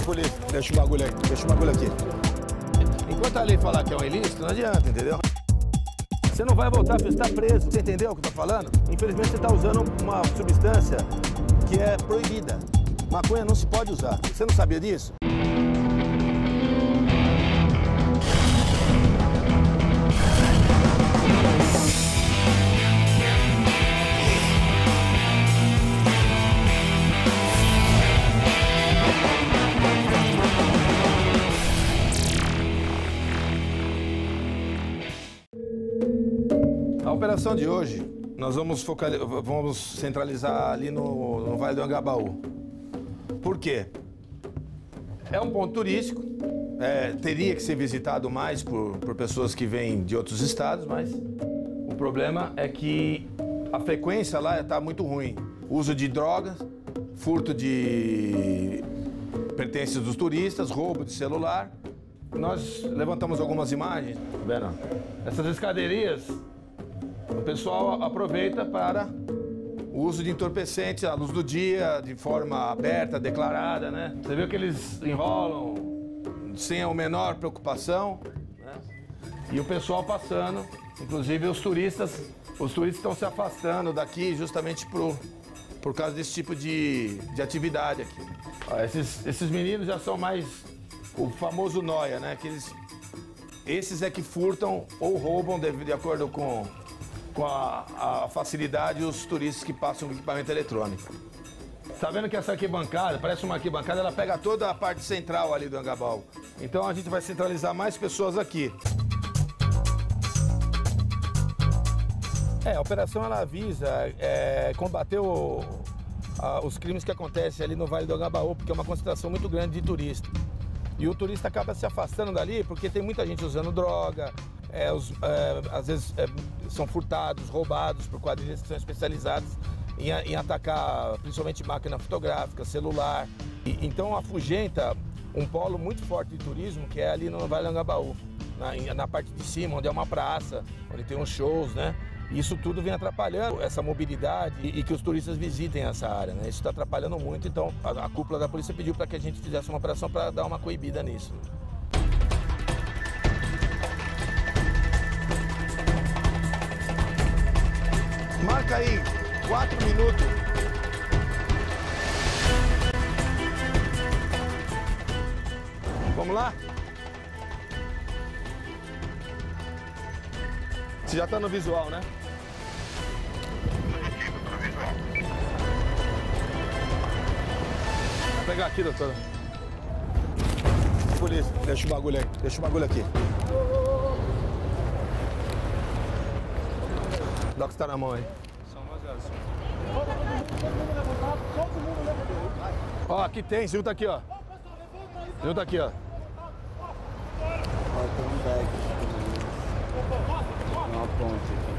Polícia, deixa o bagulho aqui. Enquanto a lei falar que é um ilícito, não adianta, entendeu? Você não vai voltar, você está preso. Você entendeu o que eu tô falando? Infelizmente você está usando uma substância que é proibida. Maconha não se pode usar. Você não sabia disso? A operação de hoje, nós vamos centralizar ali no Vale do Anhangabaú. Por quê? É um ponto turístico, teria que ser visitado mais por pessoas que vêm de outros estados, mas o problema é que a frequência lá está muito ruim. Uso de drogas, furto de pertences dos turistas, roubo de celular. Nós levantamos algumas imagens, tá vendo? Essas escadarias, o pessoal aproveita para o uso de entorpecentes à luz do dia, de forma aberta, declarada, né? Você viu que eles enrolam sem a menor preocupação, né? E o pessoal passando, inclusive os turistas estão se afastando daqui justamente por causa desse tipo de atividade aqui. Ó, esses meninos já são mais o famoso nóia, né? Esses é que furtam ou roubam de acordo com a facilidade os turistas que passam com equipamento eletrônico. Tá vendo que essa arquibancada, parece uma arquibancada, ela pega toda a parte central ali do Anhangabaú. Então a gente vai centralizar mais pessoas aqui. A operação ela visa combater os crimes que acontecem ali no Vale do Anhangabaú, porque é uma concentração muito grande de turistas. E o turista acaba se afastando dali porque tem muita gente usando droga, às vezes são furtados, roubados por quadrilhas que são especializadas em atacar principalmente máquina fotográfica, celular. Então afugenta um polo muito forte de turismo que é ali no Vale do Anhangabaú, na parte de cima, onde é uma praça, onde tem uns shows, né? Isso tudo vem atrapalhando essa mobilidade e que os turistas visitem essa área, né? Isso está atrapalhando muito, então a cúpula da polícia pediu para que a gente fizesse uma operação para dar uma coibida nisso. Marca aí, 4 minutos. Vamos lá? Você já está no visual, né? Vou pegar aqui, doutora. Polícia, deixa o bagulho aqui. Dá o que está na mão aí. Só umas horas. Ó, aqui tem, junta aqui, ó. Junta aqui, ó. Ó, tem um bag. Uma ponte aqui.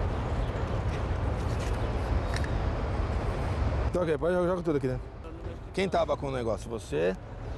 Então, ok, pode jogar tudo aqui dentro. Quem tava com o negócio? Você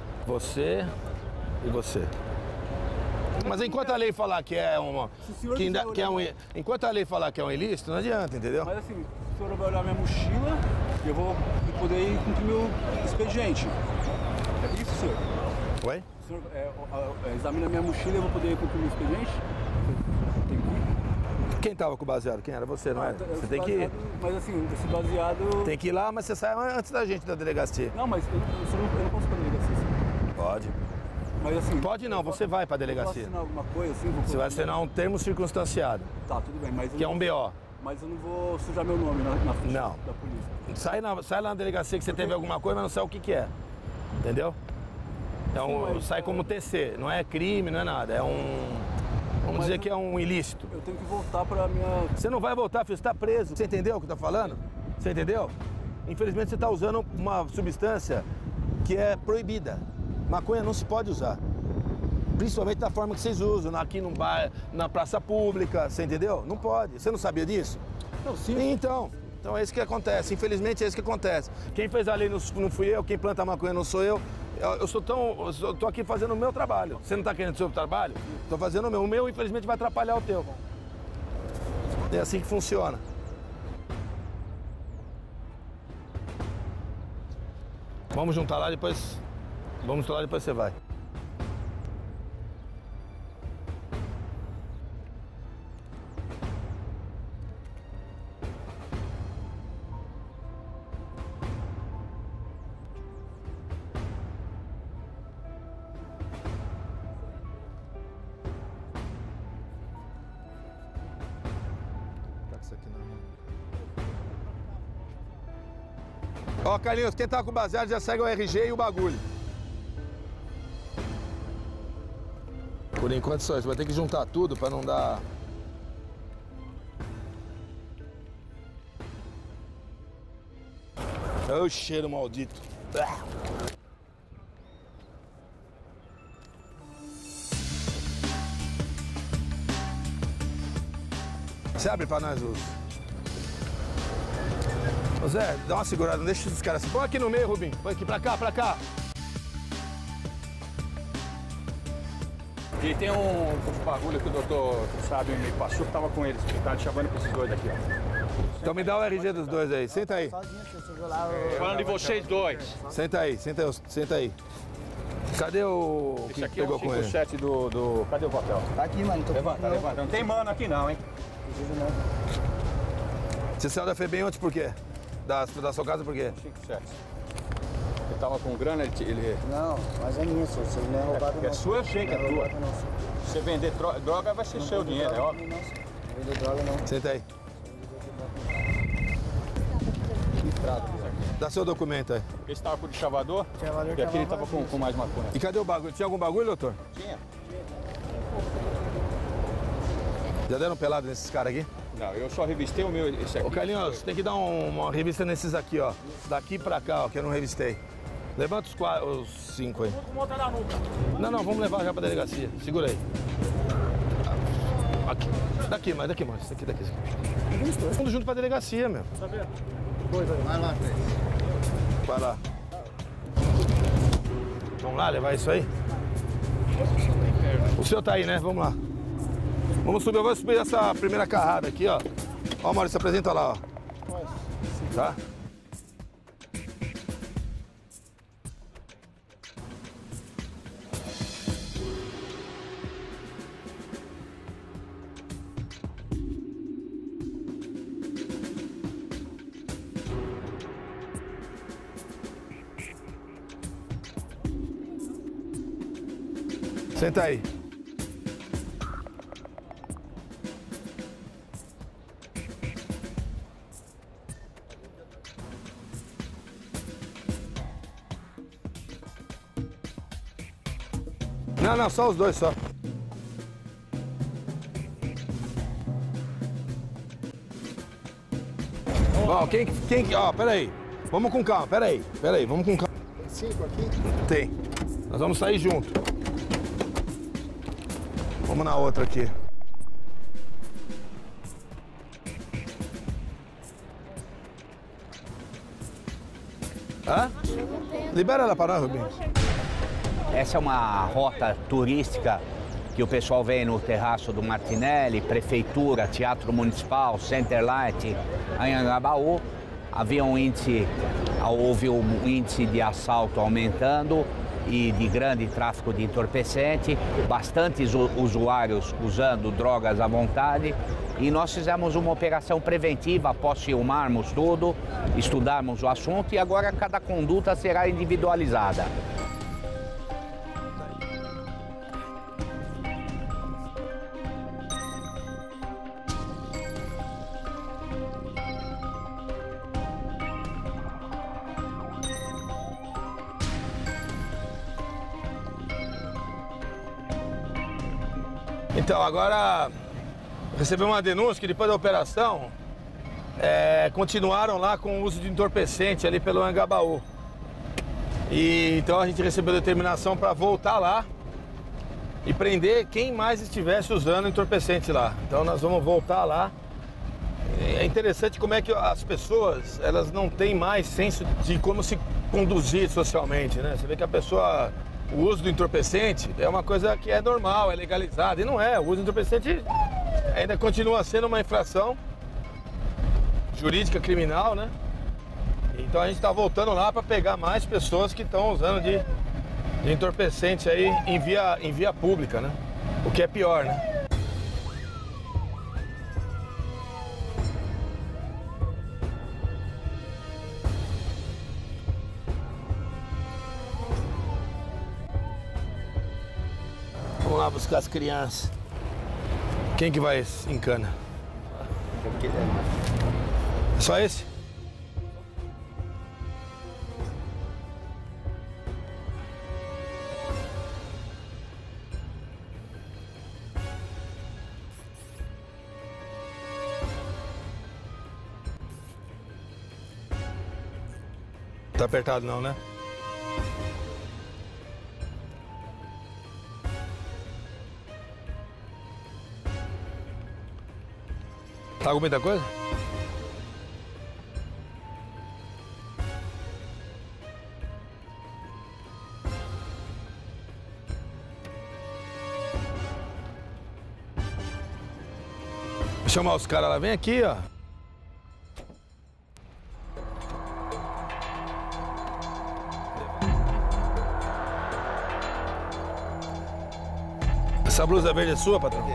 e você. Mas enquanto a lei falar que é uma... enquanto a lei falar que é um ilícito, não adianta, entendeu? Mas assim, o senhor vai olhar minha mochila e eu vou poder ir cumprir meu expediente. É isso, senhor? Oi? O senhor examina minha mochila e eu vou poder ir cumprir meu expediente? Tem que ir? Quem tava com o baseado? Quem era? Você, não é? Você tem que ir. Mas assim, esse baseado... Tem que ir lá, mas você sai antes da gente da delegacia. Não, mas eu não posso ir pra delegacia, senhor. Pode. Mas assim... Pode não, você vai pra delegacia. Posso assinar alguma coisa assim? Você vai assinar um termo circunstanciado. Tá, tudo bem, mas... Que é um BO. Mas eu não vou sujar meu nome na ficha Não. da polícia. Sai lá na delegacia que você teve alguma coisa, mas não sabe o que é. Entendeu? Sai como TC, não é crime, não é nada. Vamos dizer que é um ilícito. Eu tenho que voltar pra minha... Você não vai voltar, filho, você está preso. Você entendeu o que eu tô falando? Você entendeu? Infelizmente você está usando uma substância que é proibida. Maconha não se pode usar. Principalmente da forma que vocês usam, aqui no bar, na praça pública, você entendeu? Não pode. Você não sabia disso? Não, sim. Então é isso que acontece. Infelizmente é isso que acontece. Quem fez a lei não fui eu, quem planta maconha não sou eu. Eu tô aqui fazendo o meu trabalho. Você não tá querendo o seu trabalho? Tô fazendo o meu. O meu, infelizmente, vai atrapalhar o teu. É assim que funciona. Vamos juntar lá, depois Vamos lá, depois você vai. Ó, Carlinhos, quem tá com o baseado já segue o RG e o bagulho. Por enquanto só isso, vai ter que juntar tudo pra não dar... Olha o cheiro maldito. Você abre pra nós os... Ô Zé, dá uma segurada, não deixa esses caras assim. Põe aqui no meio, Rubinho. Põe aqui, pra cá, pra cá. E tem um bagulho que o doutor Sábio me passou, que tava com eles. Tá te chamando pra esses dois aqui, ó. Então me dá o RG dos dois aí. Senta aí. Falando de vocês dois. Senta aí, senta aí. Cadê o Esse que aqui é pegou o com ele? 57 do... Cadê o papel? Tá aqui, mano. Tô Levanta, levanta. Não tem mano aqui não, hein? Você saiu da FEBEM ontem por quê? Da sua casa por quê? 57. Ele tava com grana, ele... Não, mas é minha, senhor. Você não é roubado, não. É sua, eu sei que é Não tua. roubado, não, senhor. Se você vender droga, vai ser seu dinheiro, é óbvio. Não, senhor. Não vender droga, não. Senta aí. Listrado. Dá seu documento aí. Esse tava com o de chavador Chavador e aquele tava tava com mais maconha. E cadê o bagulho? Tinha algum bagulho, doutor? Tinha? Já deram pelado nesses caras aqui? Não, eu só revistei o meu, esse aqui. Ô, Carlinhos, tem que dar uma revista nesses aqui, ó. Daqui pra cá, ó, que eu não revistei. Levanta os 5 aí. Não, vamos levar já pra delegacia. Segura aí. Aqui. Daqui, mais. Isso aqui. Todo mundo junto pra delegacia, meu. Vai lá, Fred. Vai lá. Vamos lá levar isso aí? O senhor tá aí, né? Vamos lá. Vamos subir, eu vou subir essa primeira carrada aqui, ó. Ó, Maurício, apresenta lá, ó. Tá? Senta aí. Não, só os dois só. Ó, ó, peraí. Vamos com calma, peraí, vamos com calma. Tem 5 aqui? Tem. Nós vamos sair junto. Vamos na outra aqui. Hã? Libera ela para nós, Rubinho. Essa é uma rota turística que o pessoal vem no Terraço do Martinelli, Prefeitura, Teatro Municipal, Centerlight, Anhangabaú. Houve um índice de assalto aumentando e de grande tráfico de entorpecente, bastantes usuários usando drogas à vontade. E nós fizemos uma operação preventiva após filmarmos tudo, estudarmos o assunto e agora cada conduta será individualizada. Então, agora recebi uma denúncia que depois da operação continuaram lá com o uso de entorpecente ali pelo Anhangabaú. E então a gente recebeu determinação para voltar lá e prender quem mais estivesse usando entorpecente lá. Então nós vamos voltar lá. É interessante como é que as pessoas, elas não têm mais senso de como se conduzir socialmente, né? Você vê que a pessoa... O uso do entorpecente é uma coisa que é normal, é legalizada. E não é. O uso do entorpecente ainda continua sendo uma infração jurídica, criminal, né? Então a gente está voltando lá para pegar mais pessoas que estão usando de entorpecente aí em via pública, né? O que é pior, né? Vamos lá buscar as crianças. Quem que vai em cana? Só esse? Tá apertado não, né? Tá com muita coisa? Vou chamar os caras lá, vem aqui, ó. Essa blusa verde é sua, patrão?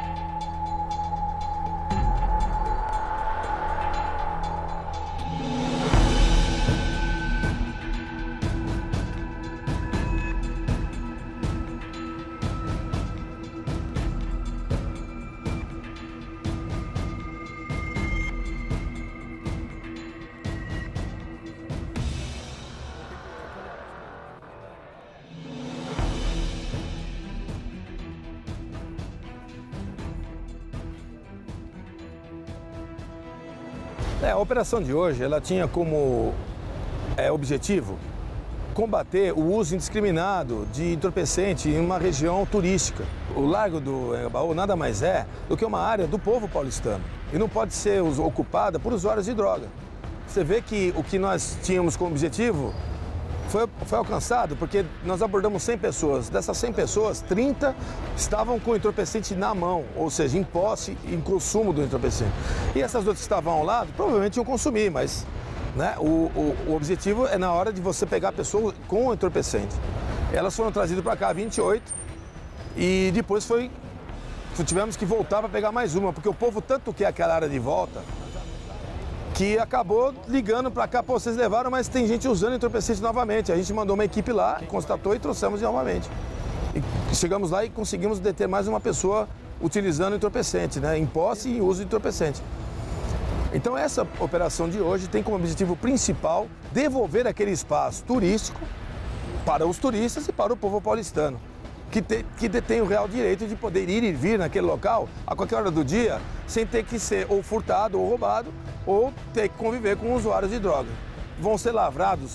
A operação de hoje, ela tinha como objetivo combater o uso indiscriminado de entorpecente em uma região turística. O Largo do Anhangabaú nada mais é do que uma área do povo paulistano e não pode ser ocupada por usuários de droga. Você vê que o que nós tínhamos como objetivo foi alcançado porque nós abordamos 100 pessoas. Dessas 100 pessoas, 30 estavam com o entorpecente na mão, ou seja, em posse e em consumo do entorpecente. E essas outras que estavam ao lado provavelmente iam consumir, mas né, o objetivo é na hora de você pegar a pessoa com o entorpecente. Elas foram trazidas para cá 28 e depois tivemos que voltar para pegar mais uma, porque o povo tanto quer aquela área de volta que acabou ligando para cá, pô, vocês levaram, mas tem gente usando entorpecente novamente. A gente mandou uma equipe lá, constatou e trouxemos novamente. E chegamos lá e conseguimos deter mais uma pessoa utilizando entorpecente, né, em posse e uso de entorpecente. Então essa operação de hoje tem como objetivo principal devolver aquele espaço turístico para os turistas e para o povo paulistano, que detém o real direito de poder ir e vir naquele local a qualquer hora do dia, sem ter que ser ou furtado ou roubado, ou ter que conviver com usuários de droga. Vão ser lavrados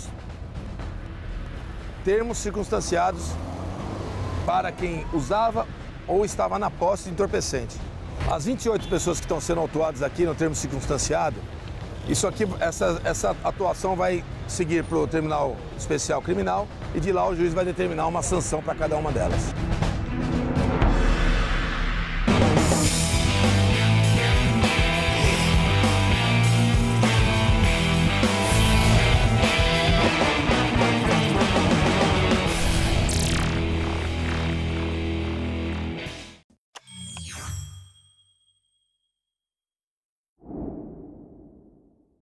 termos circunstanciados para quem usava ou estava na posse de entorpecente. As 28 pessoas que estão sendo autuadas aqui no termo circunstanciado, essa atuação vai seguir para o Tribunal Especial Criminal e de lá o juiz vai determinar uma sanção para cada uma delas.